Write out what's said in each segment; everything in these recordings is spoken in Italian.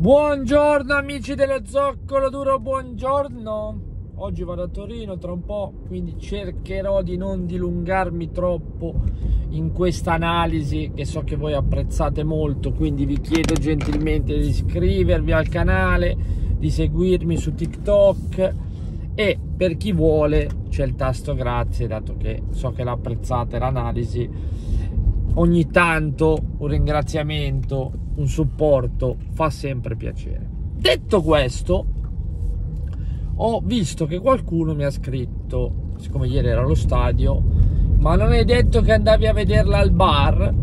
Buongiorno amici dello Zoccolo Duro, buongiorno. Oggi vado a Torino tra un po', quindi cercherò di non dilungarmi troppo in questa analisi che so che voi apprezzate molto, quindi vi chiedo gentilmente di iscrivervi al canale, di seguirmi su TikTok e per chi vuole c'è il tasto grazie, dato che so che l'apprezzate l'analisi. Ogni tanto un ringraziamento, un supporto fa sempre piacere. Detto questo, ho visto che qualcuno mi ha scritto, siccome ieri era allo stadio, ma non è detto che andavi a vederla al bar?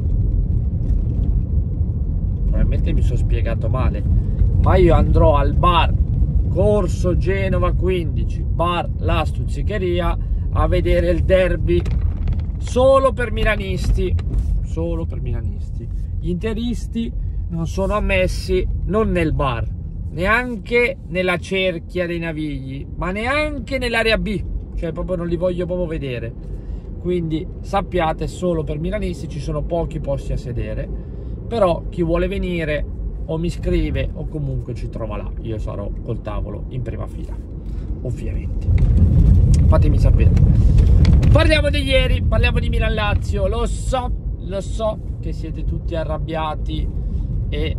Probabilmente mi sono spiegato male, ma io andrò al bar Corso Genova 15, bar La Stuzzicheria, a vedere il derby solo per milanisti. Solo per milanisti. Gli interisti non sono ammessi non nel bar, neanche nella cerchia dei Navigli, ma neanche nell'area B, cioè proprio non li voglio proprio vedere. Quindi sappiate, solo per milanisti, ci sono pochi posti a sedere, però chi vuole venire o mi scrive o comunque ci trova là. Io sarò col tavolo in prima fila, ovviamente. Fatemi sapere. Parliamo di ieri, parliamo di Milan-Lazio. Lo so che siete tutti arrabbiati e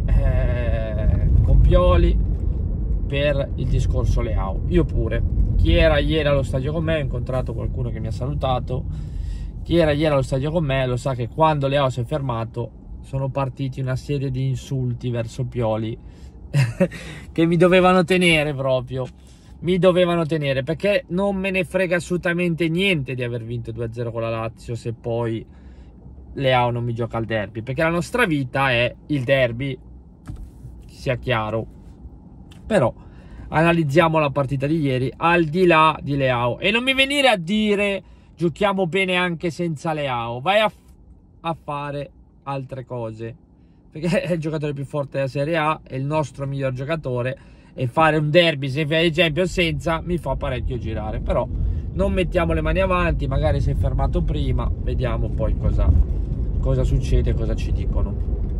con Pioli per il discorso Leao. Io pure. Chi era ieri allo stadio con me, ho incontrato qualcuno che mi ha salutato. Chi era ieri allo stadio con me lo sa che quando Leao si è fermato sono partiti una serie di insulti verso Pioli che mi dovevano tenere proprio. Mi dovevano tenere, perché non me ne frega assolutamente niente di aver vinto 2-0 con la Lazio se poi Leao non mi gioca al derby, perché la nostra vita è il derby, sia chiaro. Però analizziamo la partita di ieri al di là di Leao e non mi venire a dire giochiamo bene anche senza Leao. Vai a fare altre cose, perché è il giocatore più forte della Serie A, è il nostro miglior giocatore, e fare un derby, se per esempio senza, mi fa parecchio girare. Però non mettiamo le mani avanti, magari si è fermato prima, vediamo poi cosa succede, cosa ci dicono.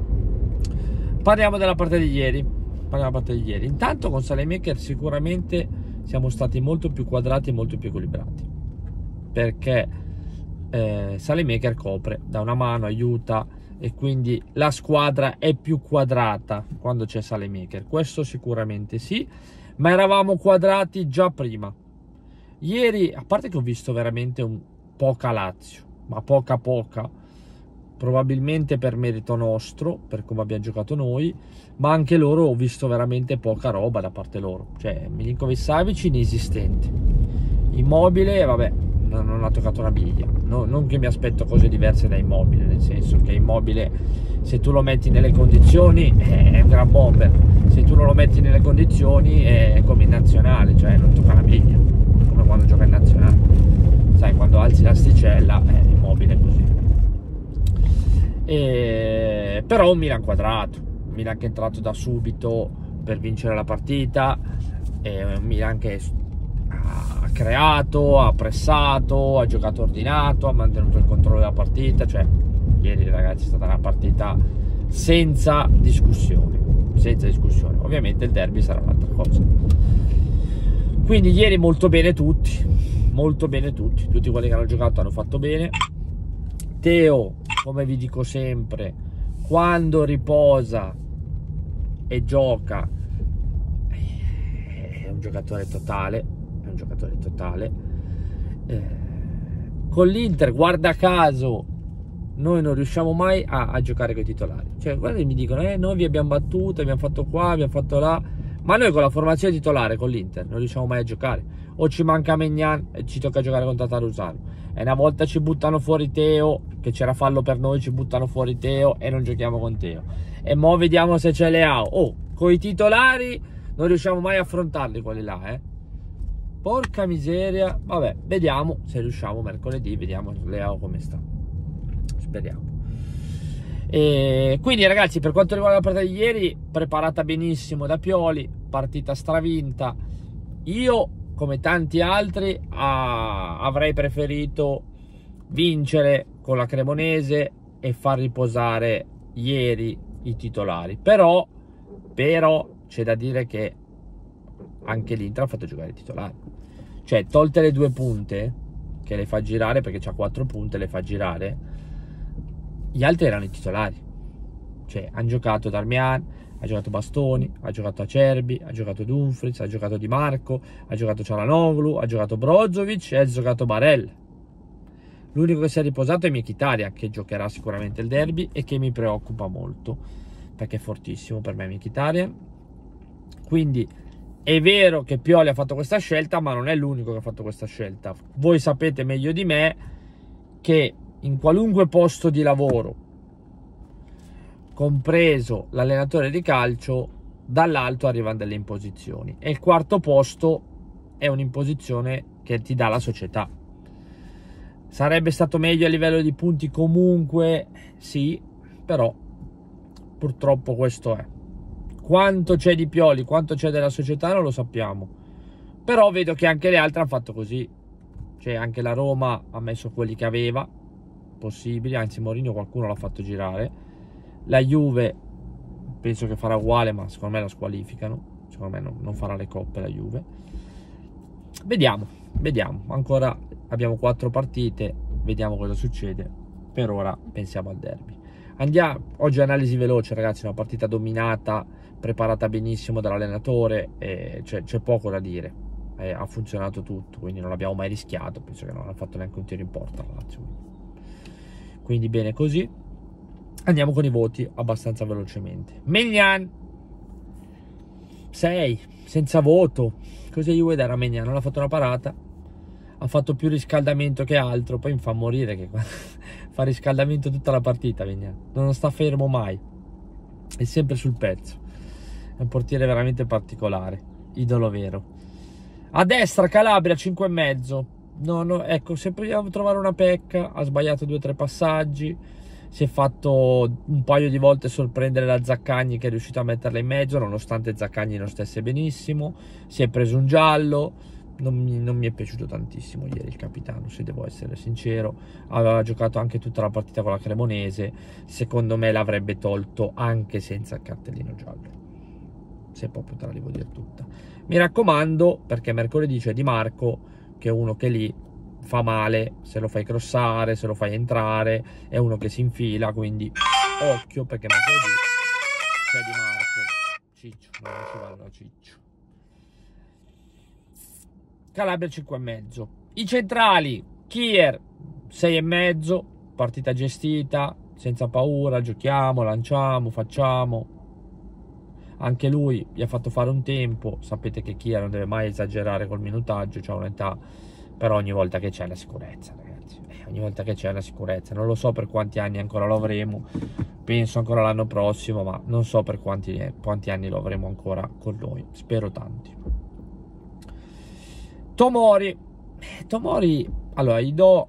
Parliamo della partita di ieri. Intanto con Saelemaekers sicuramente siamo stati molto più quadrati e molto più equilibrati, perché Saelemaekers copre da una mano, aiuta, e quindi la squadra è più quadrata quando c'è Saelemaekers. Questo sicuramente sì, ma eravamo quadrati già prima. Ieri, a parte che ho visto veramente poca Lazio, ma poca, probabilmente per merito nostro, per come abbiamo giocato noi, ma anche loro ho visto veramente poca roba da parte loro. Cioè Milinkovic-Savic inesistente, Immobile vabbè, non ha toccato una biglia. Non che mi aspetto cose diverse da Immobile, nel senso che Immobile, se tu lo metti nelle condizioni, è un gran bomber. Se tu non lo metti nelle condizioni è come in nazionale, cioè non tocca una biglia, come quando gioca in nazionale. Sai, quando alzi l'asticella Immobile è così. Però un Milan quadrato, un Milan che è entrato da subito per vincere la partita, un Milan che ha creato, ha pressato, ha giocato ordinato, ha mantenuto il controllo della partita. Cioè ieri, ragazzi, è stata una partita senza discussione. Ovviamente il derby sarà un'altra cosa. Quindi ieri molto bene tutti quelli che hanno giocato hanno fatto bene. Teo, come vi dico sempre, quando riposa e gioca è un giocatore totale. Con l'Inter, guarda caso, noi non riusciamo mai a giocare con i titolari. Cioè, guarda che mi dicono noi vi abbiamo battuto, abbiamo fatto qua, abbiamo fatto là, ma noi con la formazione titolare con l'Inter non riusciamo mai a giocare. O ci manca Maignan e ci tocca giocare con Tatarusano, e una volta ci buttano fuori Teo, che c'era fallo per noi, ci buttano fuori Teo e non giochiamo con Teo, e mo vediamo se c'è Leao. Con i titolari non riusciamo mai a affrontarli quelli là, porca miseria. Vabbè, vediamo se riusciamo mercoledì, vediamo Leao come sta, speriamo. E quindi, ragazzi, per quanto riguarda la partita di ieri, preparata benissimo da Pioli, partita stravinta. Io, come tanti altri, avrei preferito vincere con la Cremonese e far riposare ieri i titolari, però c'è da dire che anche l'Inter ha fatto giocare i titolari, cioè tolte le 2 punte che le fa girare, perché c'ha 4 punte, le fa girare, gli altri erano i titolari, cioè hanno giocato Darmian, ha giocato Bastoni, ha giocato Acerbi, ha giocato Dumfries, ha giocato Di Marco, ha giocato Çalhanoğlu, ha giocato Brozovic e ha giocato Barella. L'unico che si è riposato è Mkhitaryan, che giocherà sicuramente il derby e che mi preoccupa molto, perché è fortissimo per me Mkhitaryan. Quindi è vero che Pioli ha fatto questa scelta, ma non è l'unico che ha fatto questa scelta. Voi sapete meglio di me che in qualunque posto di lavoro, compreso l'allenatore di calcio, dall'alto arrivano delle imposizioni, e il quarto posto è un'imposizione che ti dà la società. Sarebbe stato meglio a livello di punti comunque, sì, però purtroppo questo è. Quanto c'è di Pioli, quanto c'è della società non lo sappiamo, però vedo che anche le altre hanno fatto così, cioè anche la Roma ha messo quelli che aveva possibili, anzi Mourinho qualcuno l'ha fatto girare, la Juve penso che farà uguale, ma secondo me la squalificano, secondo me non farà le coppe la Juve. Vediamo, ancora abbiamo 4 partite, vediamo cosa succede. Per ora pensiamo al derby. Andiamo, oggi analisi veloce ragazzi, una partita dominata, preparata benissimo dall'allenatore, c'è poco da dire, ha funzionato tutto, quindi non l'abbiamo mai rischiato, penso che non ha fatto neanche un tiro in porta la Lazio, quindi bene così. Andiamo con i voti abbastanza velocemente. Maignan 6, senza voto. Cosa gli vuoi dare a Maignan? Non ha fatto una parata, ha fatto più riscaldamento che altro, poi mi fa morire che fa riscaldamento tutta la partita Maignan, non sta fermo mai, è sempre sul pezzo, è un portiere veramente particolare, idolo vero. A destra Calabria 5,5. No, ecco, se proviamo a trovare una pecca, ha sbagliato 2 o 3 passaggi, si è fatto un paio di volte sorprendere da Zaccagni, che è riuscito a metterla in mezzo nonostante Zaccagni non stesse benissimo, si è preso un giallo. Non mi è piaciuto tantissimo ieri il capitano, se devo essere sincero. Aveva giocato anche tutta la partita con la Cremonese, secondo me l'avrebbe tolto anche senza il cartellino giallo, se proprio te la devo dire tutta. Mi raccomando, perché mercoledì c'è Di Marco, che è uno che lì fa male, se lo fai crossare, se lo fai entrare, è uno che si infila, quindi occhio, perché mercoledì c'è Di Marco. Ciccio, non ci vanno Ciccio. Calabria 5,5. I centrali, Kier 6,5, partita gestita, senza paura, giochiamo, lanciamo, facciamo. Anche lui gli ha fatto fare un tempo, sapete che Kier non deve mai esagerare col minutaggio, c'ha un'età, però ogni volta che c'è la sicurezza ragazzi, ogni volta che c'è la sicurezza. Non lo so per quanti anni ancora lo avremo, penso ancora l'anno prossimo, ma non so per quanti anni lo avremo ancora con noi, spero tanti. Tomori, allora gli do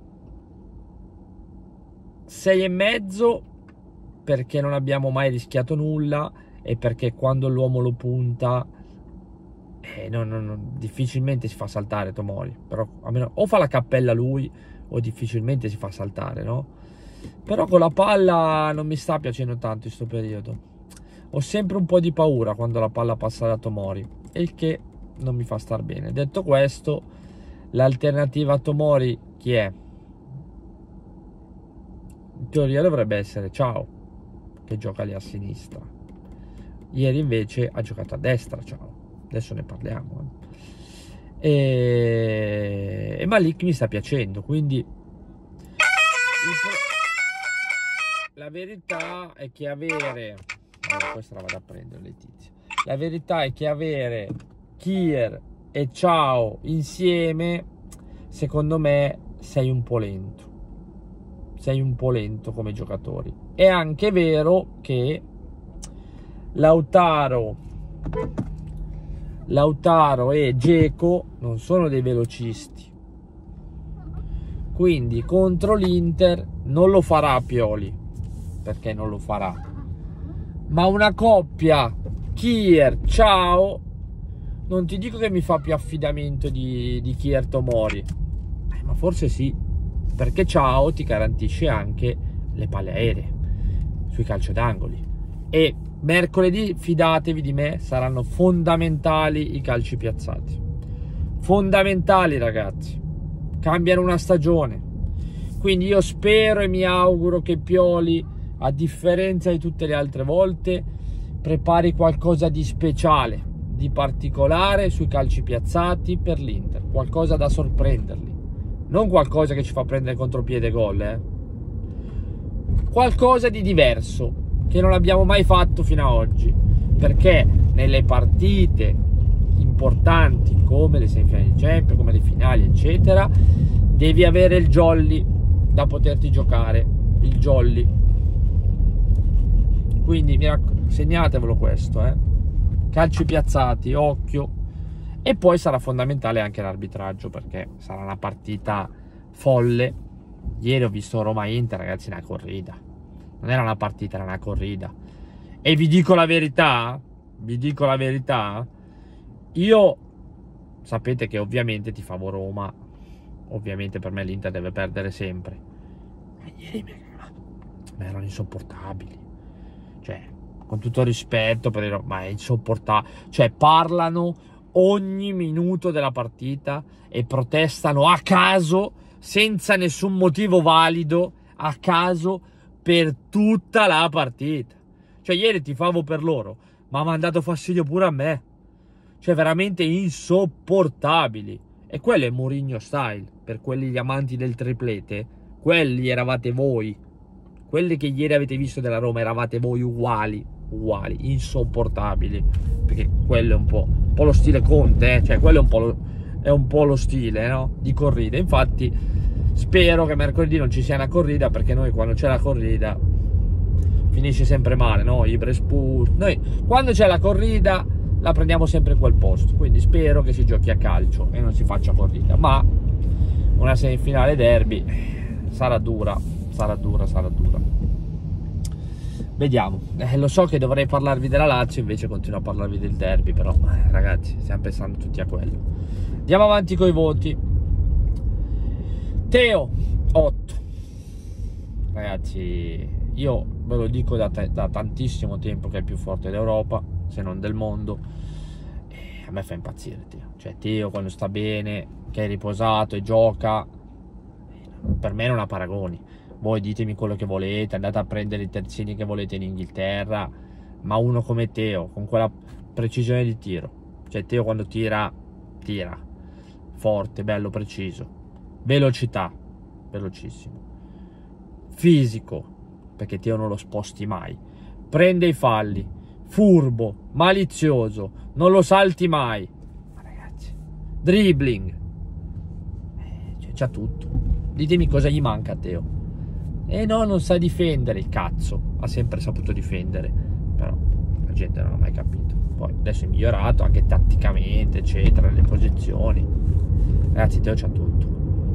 6,5 perché non abbiamo mai rischiato nulla e perché quando l'uomo lo punta difficilmente si fa saltare Tomori, però almeno o fa la cappella lui o difficilmente si fa saltare, no? Però con la palla non mi sta piacendo tanto in questo periodo, ho sempre un po' di paura quando la palla passa da Tomori, e il che non mi fa star bene. Detto questo, l'alternativa a Tomori chi è? In teoria dovrebbe essere Ciao, che gioca lì a sinistra. Ieri invece ha giocato a destra Ciao, adesso ne parliamo. E Malik mi sta piacendo, quindi la verità è che avere questa la vado a prendere Letizia. La verità è che avere Kier e Ciao insieme, secondo me sei un po' lento come giocatori. È anche vero che Lautaro e Dzeko non sono dei velocisti, quindi contro l'Inter non lo farà Pioli, perché non lo farà, ma una coppia Kier Ciao non ti dico che mi fa più affidamento di Kier Tomori, ma forse sì, perché Ciao ti garantisce anche le palle aeree sui calci d'angoli, e mercoledì, fidatevi di me, saranno fondamentali i calci piazzati. Fondamentali, ragazzi. Cambiano una stagione. Quindi io spero e mi auguro che Pioli, a differenza di tutte le altre volte, prepari qualcosa di speciale, di particolare sui calci piazzati per l'Inter. Qualcosa da sorprenderli. Non qualcosa che ci fa prendere contropiede gol, Qualcosa di diverso, che non abbiamo mai fatto fino ad oggi, perché nelle partite importanti come le semifinali di Champions, come le finali eccetera, devi avere il jolly da poterti giocare, il jolly. Quindi segnatevelo questo, calci piazzati, occhio. E poi sarà fondamentale anche l'arbitraggio, perché sarà una partita folle. Ieri ho visto Roma-Inter, ragazzi, una corrida. Non era una partita, era una corrida. E vi dico la verità, io, sapete che ovviamente tifavo Roma, ovviamente per me l'Inter deve perdere sempre. Ma ieri erano insopportabili. Cioè, con tutto il rispetto per il, ma è insopportabile. Cioè, parlano ogni minuto della partita e protestano a caso, senza nessun motivo valido, a caso, per tutta la partita. Cioè, ieri tifavo per loro, ma mi ha dato fastidio pure a me. Cioè, veramente insopportabili. E quello è Mourinho style. Per quelli gli amanti del triplete, quelli eravate voi. Quelli che ieri avete visto della Roma eravate voi uguali, insopportabili. Perché quello è un po' lo stile Conte, Cioè, quello è un po' lo stile, no? Di corrida. Infatti, spero che mercoledì non ci sia una corrida, perché noi quando c'è la corrida finisce sempre male, no? Ibra espulso. Noi quando c'è la corrida la prendiamo sempre in quel posto, quindi spero che si giochi a calcio e non si faccia corrida, ma una semifinale derby sarà dura. Vediamo. Lo so che dovrei parlarvi della Lazio, invece continuo a parlarvi del derby, però ragazzi, stiamo pensando tutti a quello. Andiamo avanti con i voti. Teo 8. Ragazzi, io ve lo dico da tantissimo tempo che è il più forte d'Europa, se non del mondo. A me fa impazzire Teo. Cioè, Teo quando sta bene, che è riposato e gioca, per me non ha paragoni. Voi ditemi quello che volete, andate a prendere i terzini che volete in Inghilterra, ma uno come Teo, con quella precisione di tiro, cioè Teo quando tira forte, bello, preciso, velocità, velocissimo, fisico, perché Teo non lo sposti mai, prende i falli, furbo, malizioso, non lo salti mai, ma ragazzi, dribbling, c'ha tutto. Ditemi cosa gli manca a Teo. E no, non sa difendere, il cazzo, ha sempre saputo difendere, però la gente non ha mai capito. Poi adesso è migliorato anche tatticamente, eccetera, le posizioni. Ragazzi, Teo c'ha tutto,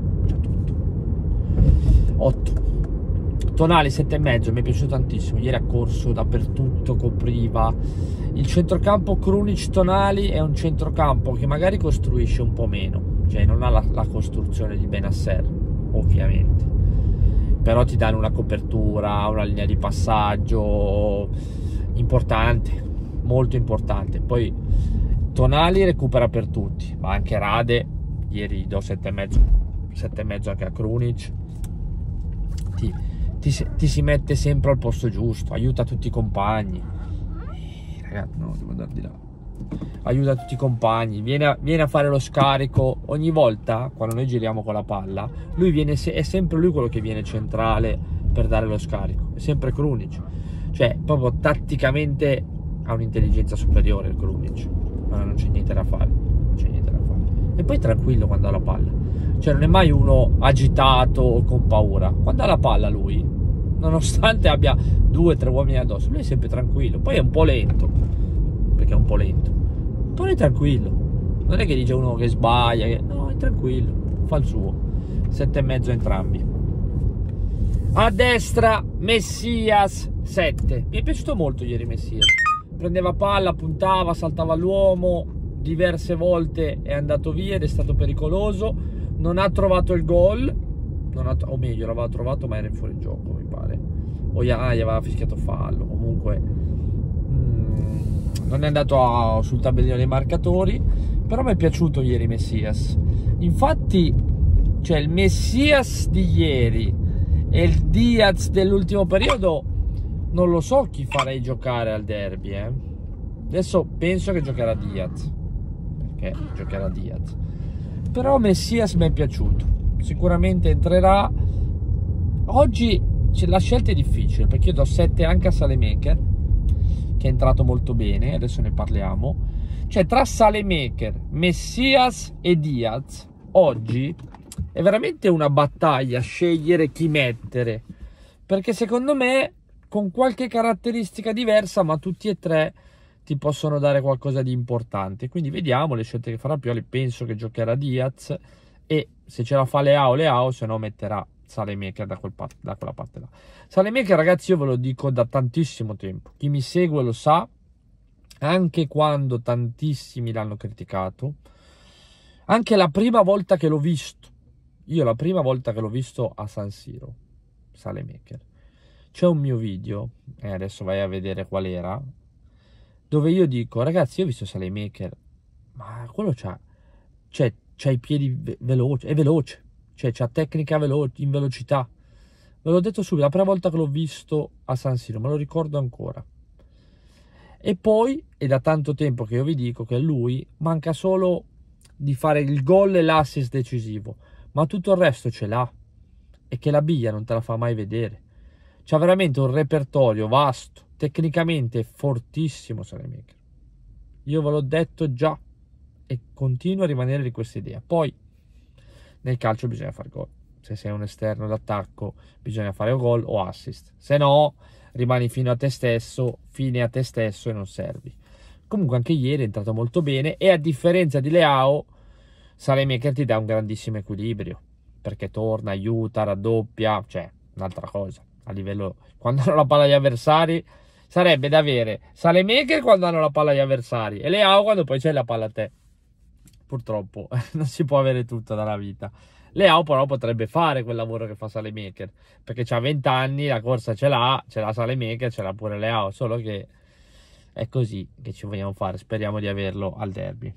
8. Tonali 7,5, mi è piaciuto tantissimo, ieri ha corso dappertutto, copriva. Il centrocampo Krunic Tonali è un centrocampo che magari costruisce un po' meno, cioè non ha la costruzione di Benasser, ovviamente, però ti danno una copertura, una linea di passaggio importante, molto importante. Poi Tonali recupera per tutti, ma anche Rade, ieri do 7,5 anche a Krunic, ti si mette sempre al posto giusto, aiuta tutti i compagni. Ragazzi, no, devo andare di là. Aiuta tutti i compagni, viene a fare lo scarico ogni volta quando noi giriamo con la palla. È sempre lui quello che viene centrale per dare lo scarico, è sempre Krunic. Cioè, proprio tatticamente ha un'intelligenza superiore il Krunic, ma non c'è niente da fare, E poi tranquillo quando ha la palla, cioè non è mai uno agitato o con paura. Quando ha la palla lui, nonostante abbia 2 o 3 uomini addosso, lui è sempre tranquillo. Poi è un po' lento, perché è un po' lento, però è tranquillo, non è che dice uno che sbaglia, no, è tranquillo, fa il suo. 7,5 entrambi. A destra Messias 7, mi è piaciuto molto ieri Messias, prendeva palla, puntava, saltava l'uomo, diverse volte è andato via ed è stato pericoloso, non ha trovato il gol, o meglio l'aveva trovato ma era in fuorigioco mi pare, o gli aveva fischiato fallo. Comunque non è andato sul tabellino dei marcatori, però mi è piaciuto ieri Messias. Infatti, cioè, il Messias di ieri e il Diaz dell'ultimo periodo non lo so chi farei giocare al derby, Adesso penso che giocherà Diaz, perché giocherà Diaz, però Messias mi è piaciuto, sicuramente entrerà. Oggi la scelta è difficile, perché io do 7 anche a Salemaker, che è entrato molto bene, adesso ne parliamo. Cioè, tra Salemaker, Messias e Diaz oggi è veramente una battaglia scegliere chi mettere, perché secondo me con qualche caratteristica diversa, ma tutti e tre ti possono dare qualcosa di importante. Quindi vediamo le scelte che farà Pioli. Penso che giocherà Diaz, e se ce la fa Leao, se no metterà Salemaker da quella parte là. Salemaker, ragazzi, io ve lo dico da tantissimo tempo, chi mi segue lo sa, anche quando tantissimi l'hanno criticato, anche la prima volta che l'ho visto, io la prima volta che l'ho visto a San Siro, Salemaker, c'è un mio video, e adesso vai a vedere qual era, dove io dico, ragazzi, io ho visto Salemaker, ma quello c'ha i piedi veloci, è veloce, cioè c'ha tecnica veloce, in velocità. Ve l'ho detto subito, la prima volta che l'ho visto a San Siro, me lo ricordo ancora. E poi è da tanto tempo che io vi dico che lui manca solo di fare il gol e l'assist decisivo, ma tutto il resto ce l'ha, e che la biglia non te la fa mai vedere. C'ha veramente un repertorio vasto, tecnicamente fortissimo Salemaker. Io ve l'ho detto già e continuo a rimanere di questa idea. Poi nel calcio bisogna fare gol. Se sei un esterno d'attacco bisogna fare gol o assist, se no rimani fine a te stesso e non servi. Comunque anche ieri è entrato molto bene, e a differenza di Leao, Salemaker ti dà un grandissimo equilibrio, perché torna, aiuta, raddoppia, cioè un'altra cosa. A livello, quando hanno la palla gli avversari, sarebbe da avere Salemaker quando hanno la palla gli avversari e Leao quando poi c'è la palla a te. Purtroppo non si può avere tutto dalla vita. Leao però potrebbe fare quel lavoro che fa Salemaker, perché c'ha 20 anni, la corsa ce l'ha Salemaker, ce l'ha pure Leao, solo che è così che ci vogliamo fare. Speriamo di averlo al derby.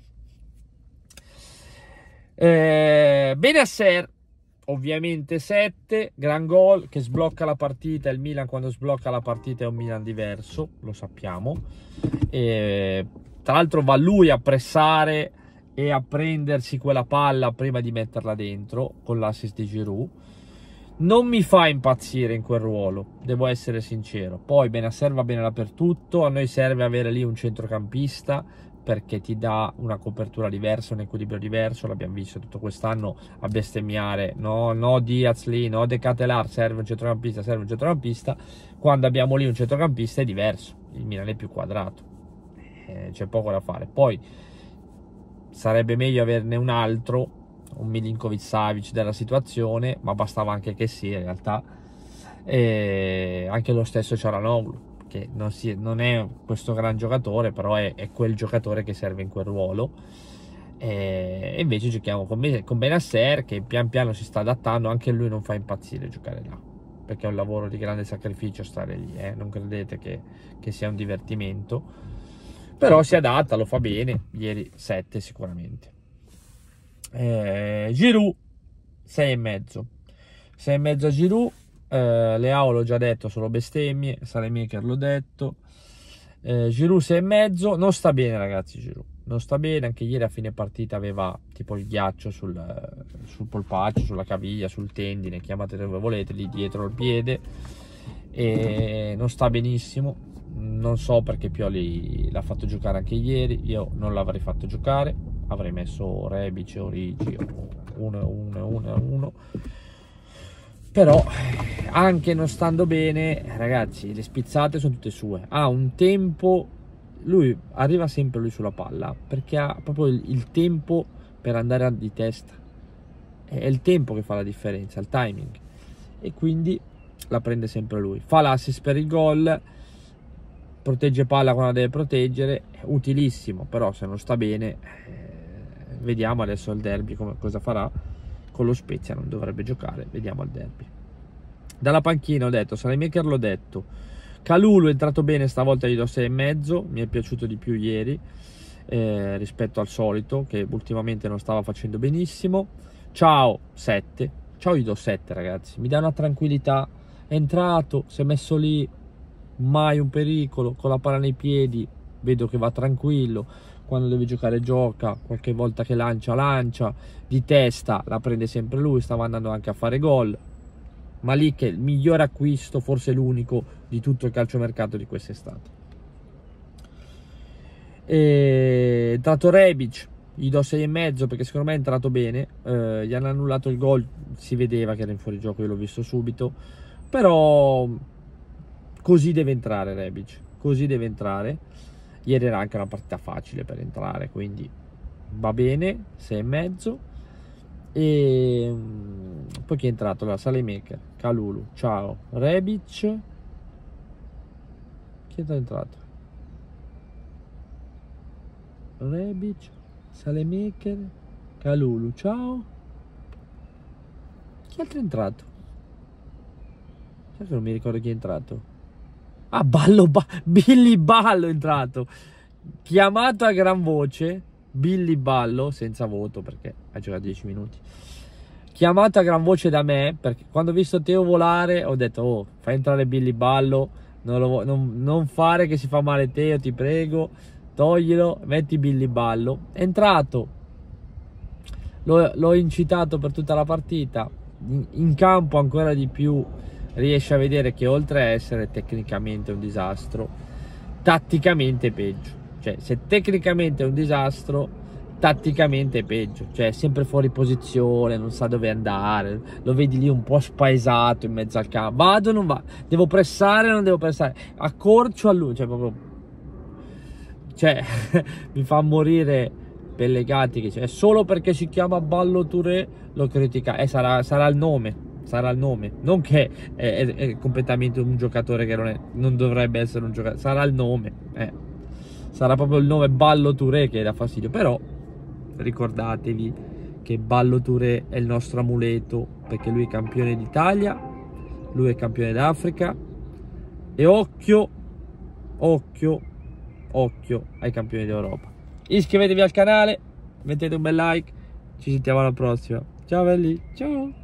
Benasser, ovviamente 7, gran gol che sblocca la partita. Il Milan, quando sblocca la partita, è un Milan diverso, lo sappiamo. Tra l'altro va lui a pressare e a prendersi quella palla prima di metterla dentro con l'assist di Giroud. Non mi fa impazzire in quel ruolo, devo essere sincero. Poi Benasser va bene dappertutto, a noi serve avere lì un centrocampista, perché ti dà una copertura diversa, un equilibrio diverso. L'abbiamo visto tutto quest'anno a bestemmiare, no Diaz lì, no De Ketelaere, serve un centrocampista. Quando abbiamo lì un centrocampista è diverso, il Milan è più quadrato, c'è poco da fare. Poi sarebbe meglio averne un altro, un Milinkovic-Savic della situazione, ma bastava anche che sì, in realtà. Anche lo stesso Çalhanoğlu, che non è questo gran giocatore, però è quel giocatore che serve in quel ruolo. E invece giochiamo con Benasser, che pian piano si sta adattando. Anche lui non fa impazzire giocare là, perché è un lavoro di grande sacrificio stare lì, non credete che sia un divertimento. Però si adatta, lo fa bene. Ieri 7 sicuramente. Giroud 6,5. 6,5 a Giroud. Leao l'ho già detto, solo bestemmie. Salemaker l'ho detto. Giroud 6,5. Non sta bene, ragazzi. Giroud non sta bene. Anche ieri a fine partita aveva tipo il ghiaccio sul polpaccio, sulla caviglia, sul tendine, chiamate dove volete, lì dietro il piede, e non sta benissimo. Non so perché Pioli l'ha fatto giocare anche ieri. Io non l'avrei fatto giocare, avrei messo Rebic o Origi o uno. Però anche non stando bene, ragazzi, le spizzate sono tutte sue. Ha un tempo, lui arriva sempre lui sulla palla, perché ha proprio il tempo per andare di testa. È il tempo che fa la differenza, il timing, e quindi la prende sempre lui. Fa l'assist per il gol, protegge palla quando deve proteggere, è utilissimo. Però se non sta bene, vediamo adesso al derby cosa farà. Con lo Spezia non dovrebbe giocare, vediamo al derby. Dalla panchina ho detto Salemaker, l'ho detto, Kalulu è entrato bene, stavolta gli do 6,5, mi è piaciuto di più ieri rispetto al solito, che ultimamente non stava facendo benissimo. Ciao 7, ciao gli do 7 ragazzi, mi dà una tranquillità, è entrato, si è messo lì, mai un pericolo, con la palla nei piedi, vedo che va tranquillo, quando deve giocare gioca, qualche volta che lancia, di testa la prende sempre lui, stava andando anche a fare gol. Malik è il migliore acquisto, forse l'unico di tutto il calciomercato di quest'estate. È entrato Rebic, gli do 6,5 perché secondo me è entrato bene, gli hanno annullato il gol, si vedeva che era in fuorigioco, io l'ho visto subito, però così deve entrare Rebic, così deve entrare. Ieri era anche una partita facile per entrare, quindi va bene, 6,5. E poi chi è entrato? Allora, Salemaker, Kalulu, ciao, Rebic, chi è entrato? Rebic, Salemaker, Kalulu, ciao. Chi altro è entrato? Sai che non mi ricordo chi è entrato? Ah, Billy Ballo è entrato, chiamato a gran voce. Billy Ballo, senza voto perché ha giocato 10 minuti, chiamato a gran voce da me, perché quando ho visto Teo volare ho detto: oh, fai entrare Billy Ballo, non fare che si fa male Teo, ti prego, toglilo, metti Billy Ballo. È entrato, l'ho incitato per tutta la partita, in campo ancora di più riesce a vedere che oltre a essere tecnicamente un disastro, tatticamente è peggio. Cioè, se tecnicamente è un disastro, tatticamente è peggio. Cioè, è sempre fuori posizione, non sa dove andare, lo vedi lì un po' spaesato in mezzo al campo. Vado o non va? Devo pressare o non devo pressare? Accorcio a lui, cioè proprio... Cioè, mi fa morire Pellegatti, che cioè, solo perché si chiama Ballo Touré lo critica. Sarà il nome. Sarà il nome, non che è completamente un giocatore che non dovrebbe essere un giocatore, sarà il nome, sarà proprio il nome Ballo Touré che dà fastidio. Però ricordatevi che Ballo Touré è il nostro amuleto, perché lui è campione d'Italia, lui è campione d'Africa, e occhio ai campioni d'Europa. Iscrivetevi al canale, mettete un bel like, ci sentiamo alla prossima. Ciao belli, ciao.